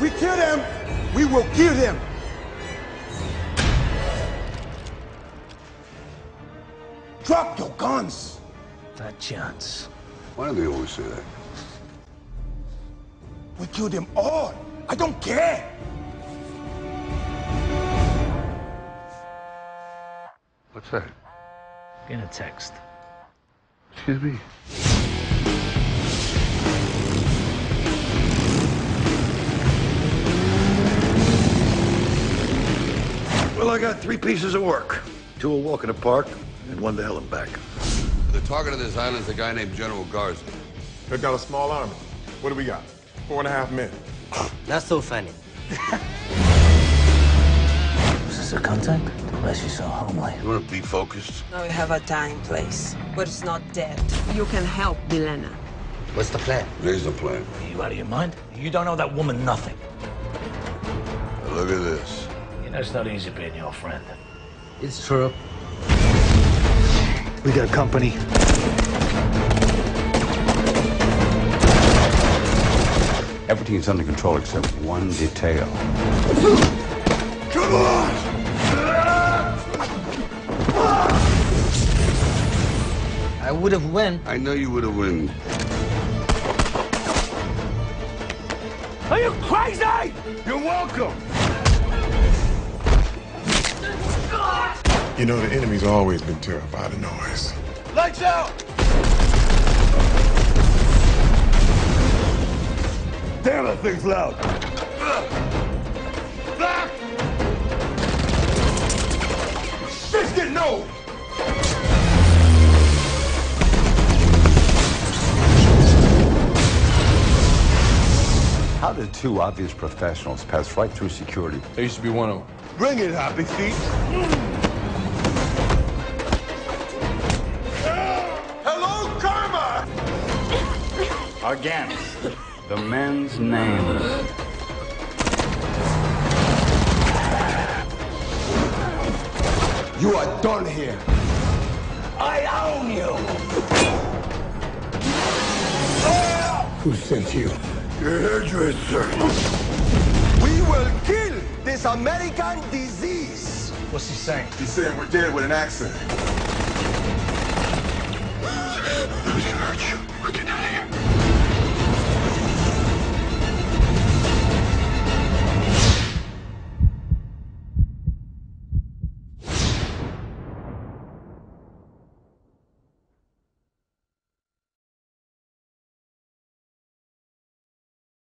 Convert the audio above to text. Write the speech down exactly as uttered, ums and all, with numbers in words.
we kill them, we will kill them. Drop your guns. Fat chance. Why do they always say that? We kill them all. I don't care. What's that? In a text. Excuse me? Well, I got three pieces of work. Two a walk in the park, and one to hell and back. The target of this island is a guy named General Garza. They've got a small army. What do we got? Four and a half men. Not so funny. Is this a contact? Why is she so homely? You want to be focused? Now we have a dying place, but it's not dead. You can help Bilena. What's the plan? There's the plan. Are you out of your mind? You don't know that woman nothing. Now look at this. You know, it's not easy being your friend. It's true. We got company. Everything's under control except one detail. Come on! I would have won. I know you would have won. Are you crazy? You're welcome. You know, the enemy's always been terrified of noise. Lights out! Damn, that thing's loud. Black! Shit's getting old! How did two obvious professionals pass right through security? There used to be one of them. Bring it, Happy Feet. Hello, Karma! Again, the men's names. You are done here. I own you. Who sent you? Your hairdresser. We will kill this American disease. What's he saying? He's saying we're dead with an accent.